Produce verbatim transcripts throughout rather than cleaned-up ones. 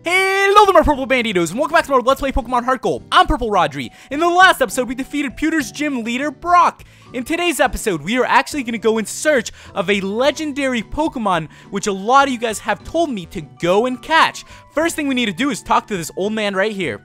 Hello there, my Purple Banditos, and welcome back to more Let's Play Pokemon Heart Gold. I'm Purple Rodri. In the last episode, we defeated Pewter's gym leader, Brock. In today's episode, we are actually going to go in search of a legendary Pokemon, which a lot of you guys have told me to go and catch. First thing we need to do is talk to this old man right here.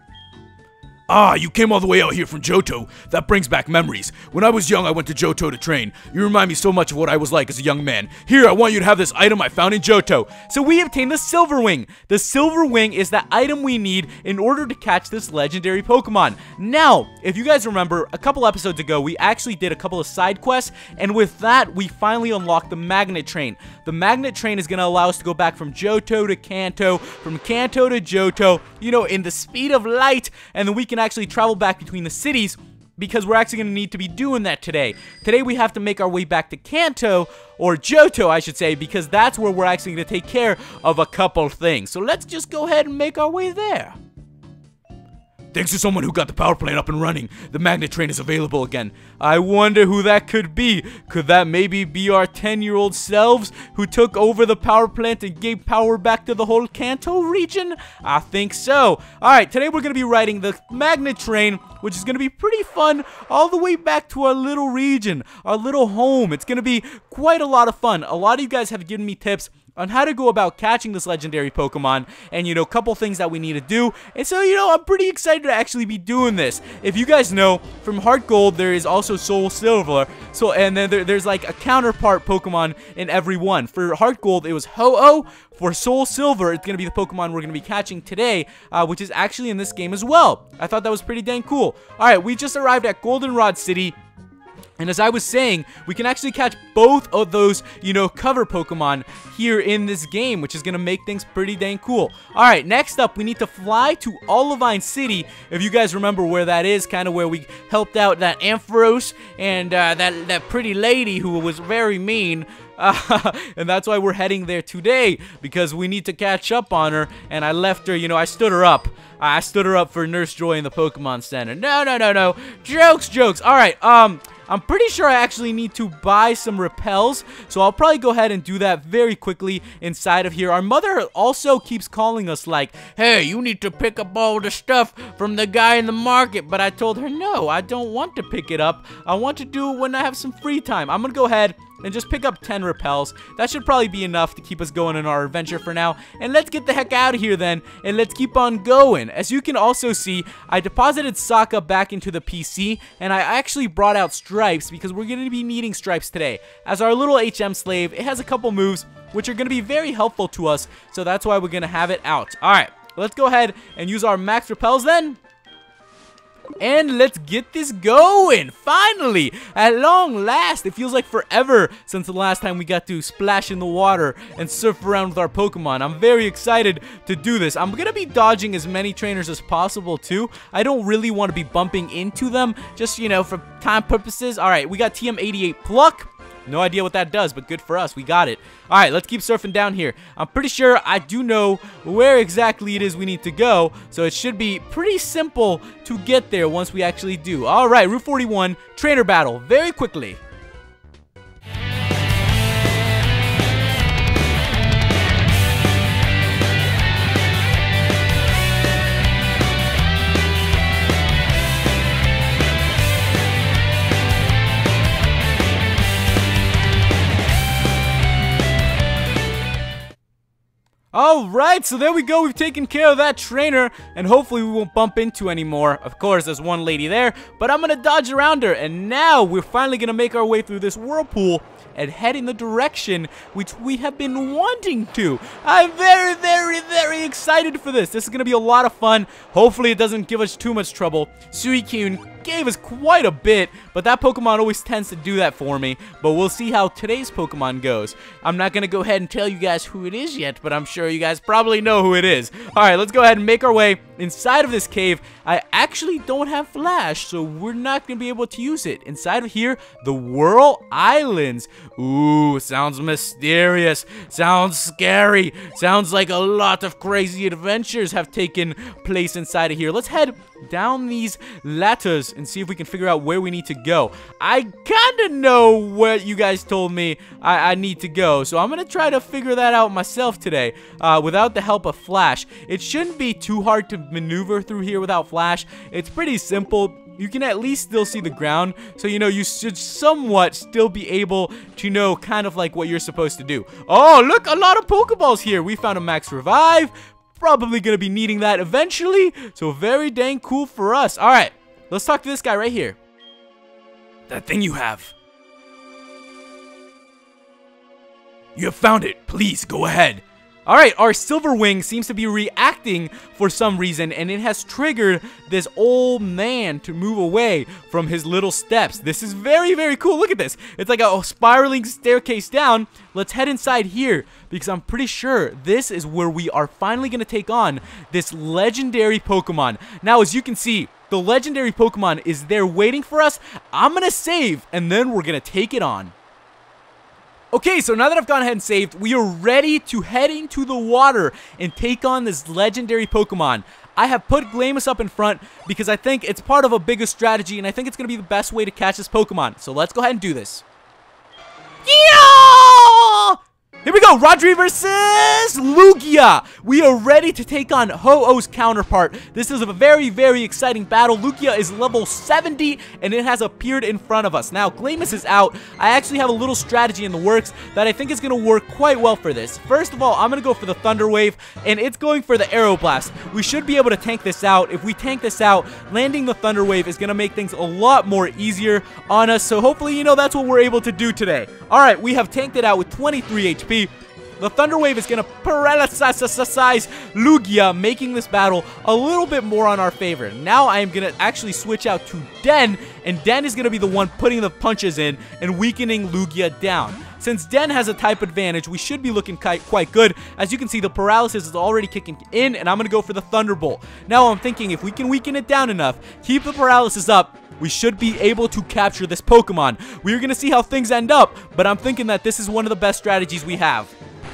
Ah, you came all the way out here from Johto. That brings back memories. When I was young, I went to Johto to train. You remind me so much of what I was like as a young man. Here, I want you to have this item I found in Johto. So we obtained the Silver Wing. The Silver Wing is the item we need in order to catch this legendary Pokemon. Now, if you guys remember, a couple episodes ago, we actually did a couple of side quests, and with that, we finally unlocked the Magnet Train. The Magnet Train is going to allow us to go back from Johto to Kanto, from Kanto to Johto, you know, in the speed of light, and then we can actually travel back between the cities, because we're actually going to need to be doing that today. Today we have to make our way back to Kanto, or Johto I should say, because that's where we're actually going to take care of a couple things. So let's just go ahead and make our way there. Thanks to someone who got the power plant up and running, the Magnet Train is available again. I wonder who that could be. Could that maybe be our ten-year-old selves who took over the power plant and gave power back to the whole Kanto region? I think so. Alright, today we're going to be riding the Magnet Train, which is going to be pretty fun, all the way back to our little region, our little home. It's going to be quite a lot of fun. A lot of you guys have given me tips on how to go about catching this legendary Pokemon, and you know, a couple things that we need to do, and so you know, I'm pretty excited to actually be doing this. If you guys know, from Heart Gold there is also Soul Silver, so and then there, there's like a counterpart Pokemon in every one. For Heart Gold it was Ho-Oh. For Soul Silver, it's going to be the Pokemon we're going to be catching today, uh, which is actually in this game as well. I thought that was pretty dang cool. Alright, we just arrived at Goldenrod City. And as I was saying, we can actually catch both of those, you know, cover Pokemon here in this game, which is going to make things pretty dang cool. Alright, next up, we need to fly to Olivine City. If you guys remember where that is, kind of where we helped out that Ampharos and uh, that, that pretty lady who was very mean. Uh, and that's why we're heading there today, because we need to catch up on her, and I left her, you know, I stood her up. I stood her up for Nurse Joy in the Pokemon Center. No, no, no, no. Jokes, jokes. Alright, um... I'm pretty sure I actually need to buy some repels, so I'll probably go ahead and do that very quickly inside of here. Our mother also keeps calling us like, hey, you need to pick up all the stuff from the guy in the market, but I told her, no, I don't want to pick it up. I want to do it when I have some free time. I'm gonna go ahead and just pick up ten repels. That should probably be enough to keep us going in our adventure for now. And let's get the heck out of here then, and let's keep on going. As you can also see, I deposited Sokka back into the P C, and I actually brought out Stripes, because we're going to be needing Stripes today. As our little H M slave, it has a couple moves which are going to be very helpful to us, so that's why we're going to have it out. Alright, let's go ahead and use our max repels then. And let's get this going! Finally! At long last! It feels like forever since the last time we got to splash in the water and surf around with our Pokemon. I'm very excited to do this. I'm gonna be dodging as many trainers as possible too. I don't really want to be bumping into them, just, you know, for time purposes. Alright, we got T M eighty-eight Pluck. No idea what that does, but good for us. We got it. Alright, let's keep surfing down here. I'm pretty sure I do know where exactly it is we need to go, so it should be pretty simple to get there once we actually do. Alright, Route forty-one, trainer battle, very quickly. Alright, so there we go. We've taken care of that trainer, and hopefully we won't bump into anymore. Of course, there's one lady there, but I'm gonna dodge around her, and now we're finally gonna make our way through this whirlpool and head in the direction which we have been wanting to. I'm very, very, very excited for this. This is gonna be a lot of fun. Hopefully it doesn't give us too much trouble. Suicune gave us quite a bit, but that Pokemon always tends to do that for me. But we'll see how today's Pokemon goes. I'm not gonna go ahead and tell you guys who it is yet, but I'm sure you guys probably know who it is. Alright, let's go ahead and make our way inside of this cave. I actually don't have Flash, so we're not gonna be able to use it. Inside of here, the Whirl Islands. Ooh, sounds mysterious, sounds scary, sounds like a lot of crazy adventures have taken place inside of here. Let's head down these ladders and see if we can figure out where we need to go. I kind of know what you guys told me I, I need to go, so I'm going to try to figure that out myself today uh, without the help of Flash. It shouldn't be too hard to maneuver through here without Flash. It's pretty simple. You can at least still see the ground, so you know you should somewhat still be able to know kind of like what you're supposed to do. Oh, look, a lot of Pokeballs here. We found a Max Revive. Probably gonna be needing that eventually, so very dang cool for us. All right, let's talk to this guy right here. That thing you have. You have found it. Please, go ahead. Alright, our Silverwing seems to be reacting for some reason, and it has triggered this old man to move away from his little steps. This is very, very cool. Look at this. It's like a spiraling staircase down. Let's head inside here, because I'm pretty sure this is where we are finally going to take on this legendary Pokemon. Now, as you can see, the legendary Pokemon is there waiting for us. I'm going to save, and then we're going to take it on. Okay, so now that I've gone ahead and saved, we are ready to head into the water and take on this legendary Pokemon. I have put Glamis up in front because I think it's part of a bigger strategy, and I think it's going to be the best way to catch this Pokemon. So let's go ahead and do this. Yeah! Here we go, Rodri versus Lugia. We are ready to take on Ho-Oh's counterpart. This is a very, very exciting battle. Lugia is level seventy, and it has appeared in front of us. Now, Glamis is out. I actually have a little strategy in the works that I think is going to work quite well for this. First of all, I'm going to go for the Thunder Wave, and it's going for the Aeroblast. We should be able to tank this out. If we tank this out, landing the Thunder Wave is going to make things a lot more easier on us. So hopefully, you know, that's what we're able to do today. All right, we have tanked it out with twenty-three H P. The Thunder Wave is going to paralyze Lugia, making this battle a little bit more on our favor. Now I am going to actually switch out to Den, and Den is going to be the one putting the punches in and weakening Lugia down. Since Den has a type advantage, we should be looking quite good. As you can see, the paralysis is already kicking in, and I'm going to go for the Thunderbolt. Now I'm thinking if we can weaken it down enough, keep the paralysis up, we should be able to capture this Pokemon. We're going to see how things end up, but I'm thinking that this is one of the best strategies we have.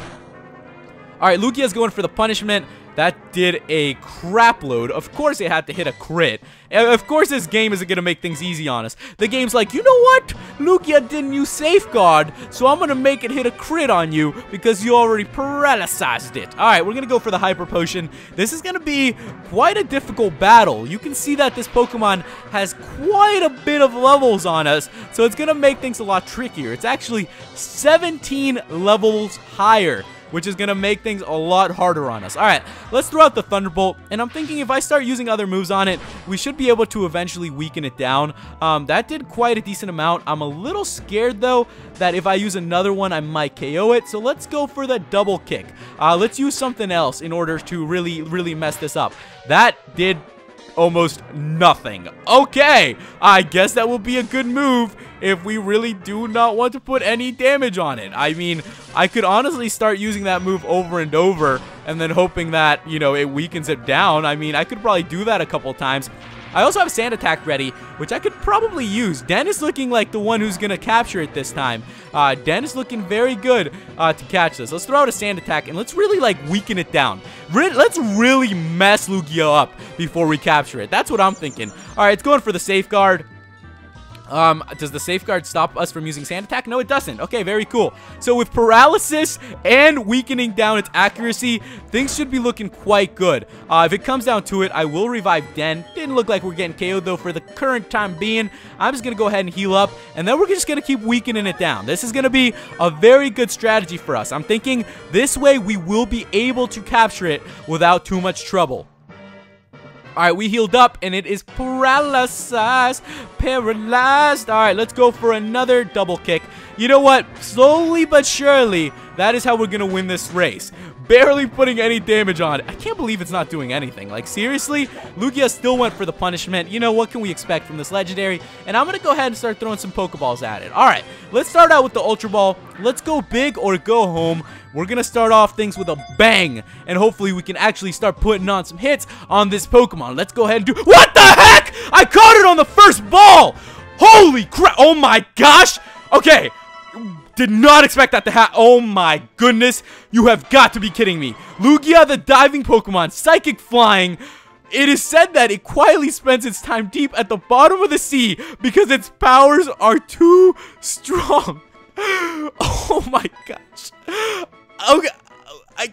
Alright, Lugia's going for the punishment. That did a crap load. Of course it had to hit a crit. Of course this game isn't going to make things easy on us. The game's like, you know what? Lugia didn't use Safeguard, so I'm going to make it hit a crit on you because you already paralyzed it. Alright, we're going to go for the Hyper Potion. This is going to be quite a difficult battle. You can see that this Pokemon has quite a bit of levels on us, so it's going to make things a lot trickier. It's actually seventeen levels higher, which is going to make things a lot harder on us. Alright, let's throw out the Thunderbolt, and I'm thinking if I start using other moves on it, we should be able to eventually weaken it down. Um, that did quite a decent amount. I'm a little scared, though, that if I use another one, I might K O it, so let's go for the Double Kick. Uh, let's use something else in order to really, really mess this up. That did almost nothing. Okay, I guess that will be a good move if we really do not want to put any damage on it. I mean, I could honestly start using that move over and over and then hoping that, you know, it weakens it down. I mean, I could probably do that a couple times. I also have Sand Attack ready, which I could probably use. Den is looking like the one who's going to capture it this time. Uh, Den is looking very good uh, to catch this. Let's throw out a Sand Attack, and let's really, like, weaken it down. Re let's really mess Lugia up before we capture it. That's what I'm thinking. All right, it's going for the Safeguard. Um, does the Safeguard stop us from using Sand Attack? No, it doesn't. Okay, very cool. So with paralysis and weakening down its accuracy, things should be looking quite good. Uh, if it comes down to it, I will revive Den. Didn't look like we're getting K O'd, though, for the current time being. I'm just going to go ahead and heal up, and then we're just going to keep weakening it down. This is going to be a very good strategy for us. I'm thinking this way we will be able to capture it without too much trouble. Alright, we healed up, and it is paralyzed. Paralyzed. Alright, let's go for another double kick. You know what? Slowly but surely, that is how we're going to win this race. Barely putting any damage on it. I can't believe it's not doing anything. Like, seriously? Lugia still went for the punishment. You know, what can we expect from this legendary? And I'm going to go ahead and start throwing some Pokeballs at it. Alright, let's start out with the Ultra Ball. Let's go big or go home. We're going to start off things with a bang. And hopefully we can actually start putting on some hits on this Pokemon. Let's go ahead and do... What the heck? I caught it on the first ball! Holy crap! Oh my gosh! Okay. Did not expect that to happen. Oh my goodness. You have got to be kidding me. Lugia, the diving Pokemon, Psychic Flying. it is said that it quietly spends its time deep at the bottom of the sea because its powers are too strong. Oh my gosh. Okay, I,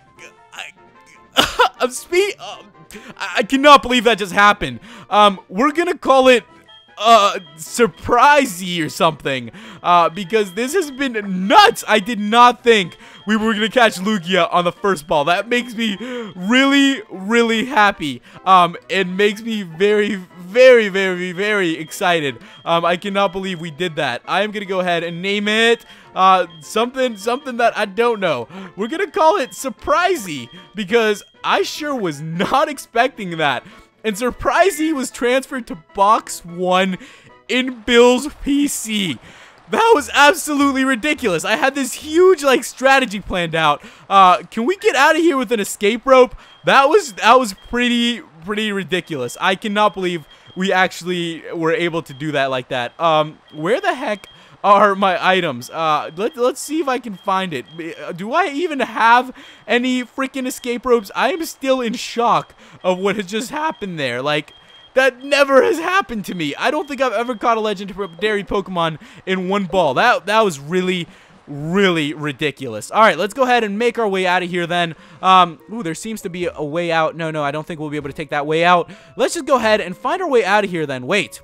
I, I'm speaking. Um, I cannot believe that just happened. Um, we're gonna call it uh surprisey or something, uh because this has been nuts. I did not think we were gonna catch Lugia on the first ball. That makes me really really happy. Um it makes me very very very very excited. um I cannot believe we did that. I am gonna go ahead and name it uh something something that I don't know. We're gonna call it Surprisey because I sure was not expecting that. And Surprisey was transferred to box one in Bill's P C. That was absolutely ridiculous. I had this huge like strategy planned out. Uh, can we get out of here with an escape rope? That was that was pretty pretty ridiculous. I cannot believe we actually were able to do that like that. Um, where the heck are my items? Uh, let, let's see if I can find it. Do I even have any freaking escape ropes? I am still in shock of what has just happened there. Like, that never has happened to me. I don't think I've ever caught a legendary Pokemon in one ball. That, that was really, really ridiculous. All right, let's go ahead and make our way out of here then. Um, ooh, there seems to be a way out. No, no, I don't think we'll be able to take that way out. Let's just go ahead and find our way out of here then. Wait.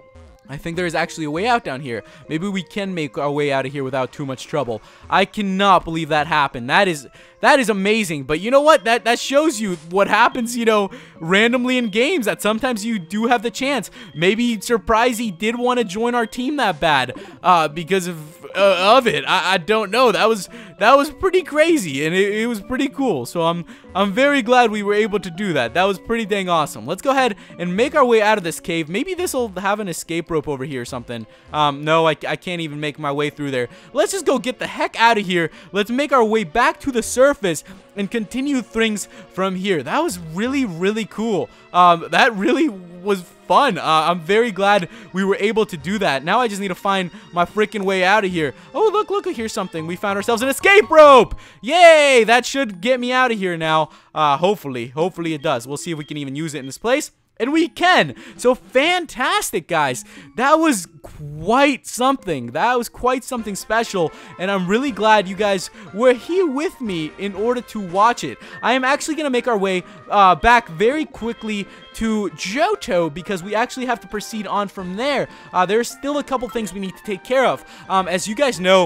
I think there is actually a way out down here. Maybe we can make our way out of here without too much trouble. I cannot believe that happened. That is that is amazing. But you know what? That that shows you what happens, you know, randomly in games. That sometimes you do have the chance. Maybe Surprisey did want to join our team that bad uh, because of uh, of it. I, I don't know. That was that was pretty crazy, and it, it was pretty cool. So I'm I'm very glad we were able to do that. That was pretty dang awesome. Let's go ahead and make our way out of this cave. Maybe this will have an escape rope over here or something. Um, no, I, I can't even make my way through there. Let's just go get the heck out of here. Let's make our way back to the surface and continue things from here. That was really, really cool. Um, that really was fun. Uh, I'm very glad we were able to do that. Now I just need to find my freaking way out of here. Oh, look, look, here's something. We found ourselves an escape rope. Yay! That should get me out of here now. Uh, hopefully, hopefully it does. We'll see if we can even use it in this place. And we can. So fantastic, guys. That was quite something. That was quite something special. And I'm really glad you guys were here with me in order to watch it. I am actually going to make our way uh, back very quickly to Johto because we actually have to proceed on from there. Uh, there's still a couple things we need to take care of. Um, as you guys know,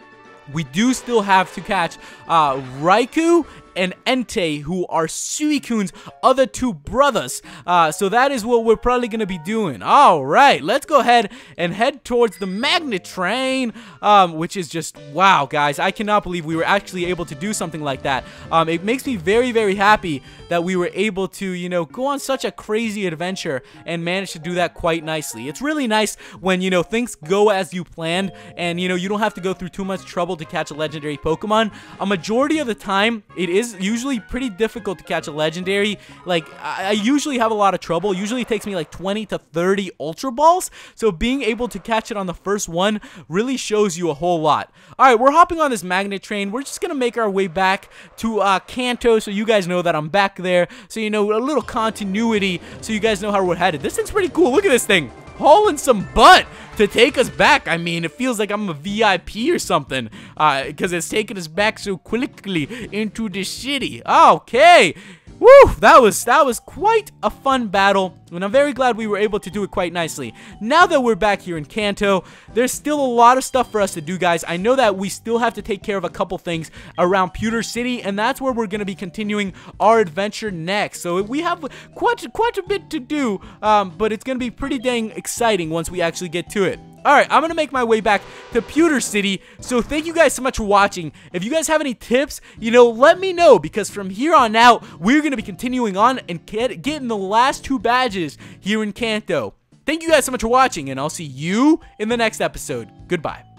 we do still have to catch uh, Raikou and Entei, who are Suicune's other two brothers. Uh, so that is what we're probably going to be doing. All right, let's go ahead and head towards the Magnet Train, um, which is just, wow, guys. I cannot believe we were actually able to do something like that. Um, it makes me very, very happy that we were able to, you know, go on such a crazy adventure and manage to do that quite nicely. It's really nice when, you know, things go as you planned and, you know, you don't have to go through too much trouble to catch a legendary Pokemon. A majority of the time, it is usually pretty difficult to catch a legendary. Like, I, I usually have a lot of trouble. Usually it takes me like twenty to thirty Ultra Balls. So being able to catch it on the first one really shows you a whole lot. Alright, we're hopping on this Magnet Train. We're just going to make our way back to uh, Kanto so you guys know that I'm back there. So, you know, a little continuity so you guys know how we're headed. This thing's pretty cool. Look at this thing. Hauling some butt to take us back. I mean, it feels like I'm a V I P or something because uh, it's taking us back so quickly into the city. Okay. Woo! That was that was quite a fun battle, and I'm very glad we were able to do it quite nicely. Now that we're back here in Kanto, there's still a lot of stuff for us to do, guys. I know that we still have to take care of a couple things around Pewter City, and that's where we're going to be continuing our adventure next. So we have quite, quite a bit to do, um, but it's going to be pretty dang exciting once we actually get to it. Alright, I'm going to make my way back to Pewter City, so thank you guys so much for watching. If you guys have any tips, you know, let me know, because from here on out, we're going to be continuing on and get, getting the last two badges here in Kanto. Thank you guys so much for watching, and I'll see you in the next episode. Goodbye.